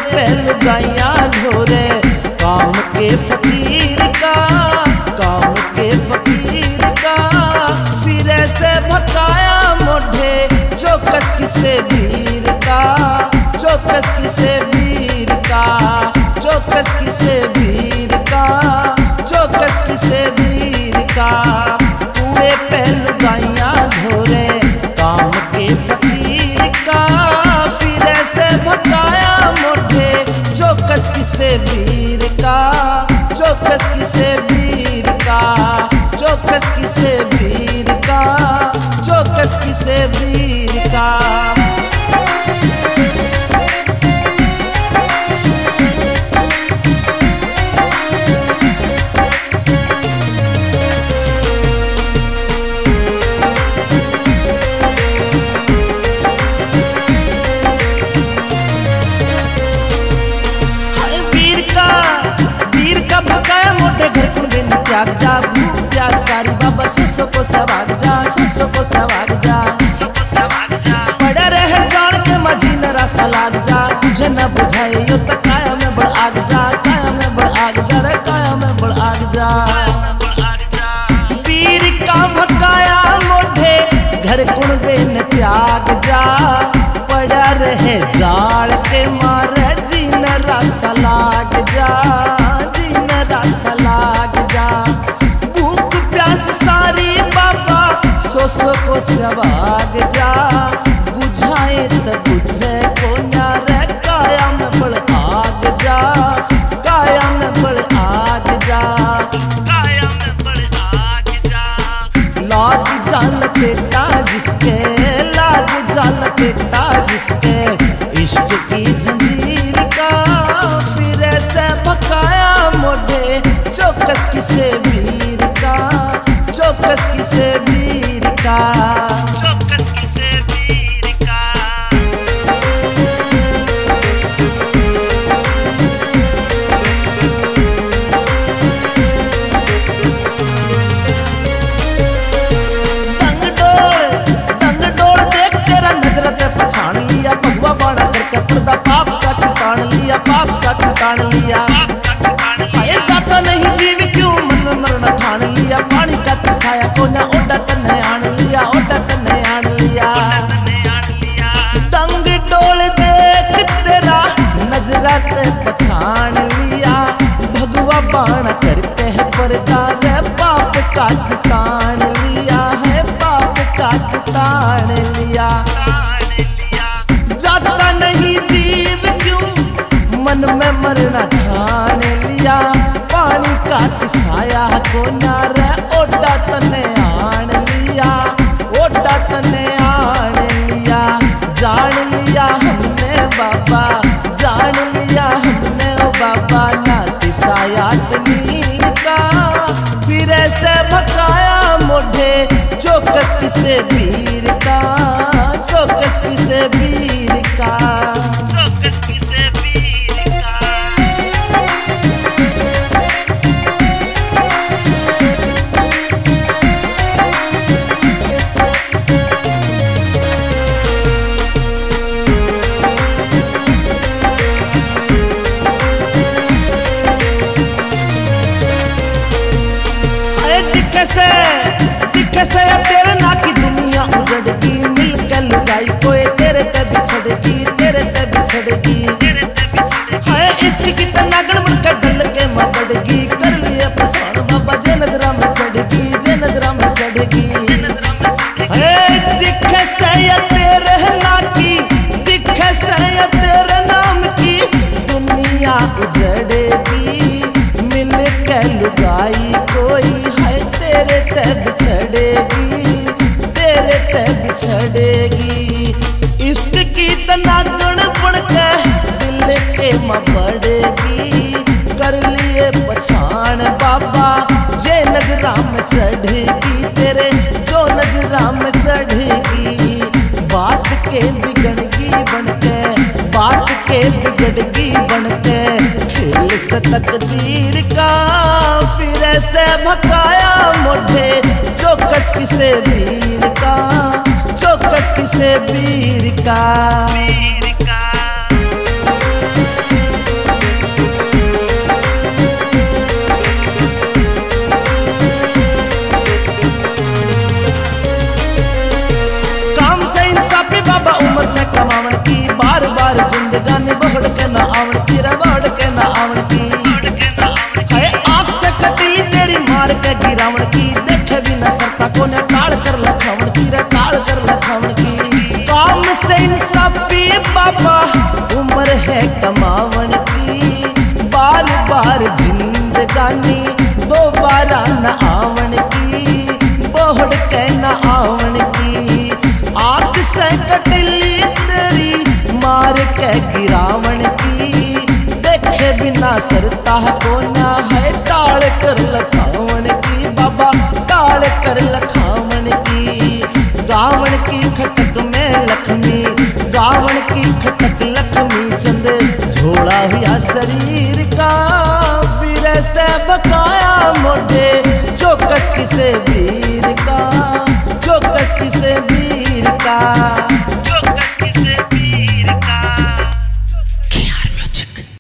पे लुगाइयाँ धोरे काम के फकीर का, काम के फकीर का। फिर ऐसे भकाया मोढ़े चौकस किसे वीर का, चौकस किसे वीर का, चौकस किसे वीर का, चौकस किसे वीर का। कुएं पे लुगाइयाँ धोरे काम के फकीर का। फिर ऐसे भकाया मोढ़े चौकस किसे वीर का, चौकस किसे वीर का, चौकस किसे वीर का, चौकस किसे वीर का। त्याग जा भूख प्यास सारी बाबा सुसो को सवाग जा, सुसो को सवाग जा, पड़ा रह जान के मजी नरा सलाग जा। तुझे न बुझाए यो तो काया में बढ़ आग जा, काया में बढ़ आग जा रे, काया में बढ़ आग जा। वीर का भकाया मोढ़े घर कुणबे न त्याग जा, पड़ा रहे जाल के मारे जी नरा सलाग जा, जी नरा सलाग जा। भूख प्यास सारी बाबा सोसो को सवाग जा, बुझाए त बुझे को न्यारे काया में बड़ आग जा, काया में बड़ आग जा, काया में बड़ आग जा। लाग जाल बेटा जिसके, लाग जाल बेटा जिसके इश्क की जंजीर का। फिर ऐसे भकाया मोढ़े चौकस किसे वीर का, चौकस किसे वीर का, चौकस किसे वीर का। दंग डोल देख तेरा नजरत पछाण लिया, भगवा बाड़ा करके पर्दा पाप का तान लिया, पाप का तान लिया। जाता नहीं जीव क्यों मन में मरना ठान लिया, पानी का पिसाया को ना ओडा तन्ने आन लिया, ओडा तन्ने आन लिया। दंग डोल देख तेरा नजरा ते पछाण लिया, भगवा बाण करते है पर्दा रे पाप का तान लिया है, पाप का तान लिया। जाता नहीं जीव क्यों मन में मरना ठान लिया, पानी का तिसाया को नारे ओडा तने आन लिया, ओडा तने आन लिया। जान लिया हमने बाबा, जान लिया हमने ओ बाबा ना तिसाया तनीर का। फिर ऐसे भकाया मोढ़े चौकस किसे वीर का, चौकस किसे वीर का, चौकस किसे वीर का। दिखे से तेरे ना की दुनिया उजड़गी, मिल के लुगाई कोई तेरे ते बिछड़गी, तेरे ते बिछड़गी। है इश्क की तना गड़बड़ के डल के मां बढ़गी, कर लिए पसंद बाबा जे नजरा में चढ़गी, जे नजरा में चढ़गी। है दिखे से तेरे ना की, दिखे से तेरे नाम की दुनिया उजड़ेगी, मिल के लुगाई कोई है तेरे ते बिछड़ेगी, तेरे ते बिछड़ेगी। इश्क की तना गड़बड़ के दिल के मां बढ़ेगी, कर लिए पछाण बाबा जे नजरा में चढ़ेगी, तेरे जो नजरा में चढ़ेगी। बात के बिगड़गी बनके, बात के बिगड़गी बनके खेल से तकदीर का। फिर ऐसे भकाया मोढ़े चौकस किसे वीर का, चौकस किसे वीर का, वीर का। और से कमावन की, बार बार जिंदगानी बढ़ के ना आवन की, बढ़ के ना आवन की। है आँख से कटी तेरी मार के गिरावन की, देखे भी न सरता को ने टाल कर लखावन की, टाल कर लखावन की। काम से इंसाफी बाबा उम्र है कमावन की, बार बार जिंदगानी दोबारा न आवन की, बढ़ के न आवन की। आँख से कटली तेरी मार के गिरावन की, देखे बिना सरता को ना है टाल कर लखावन की, बाबा टाल कर लखावन की। गावन की खटक में लक्ष्मी, गावन की खटक लक्ष्मी चंद, झोला हुआ शरीर का फिर से बकाया मोटे, जो कस किसे वीर का, जो कस किसे वीर का।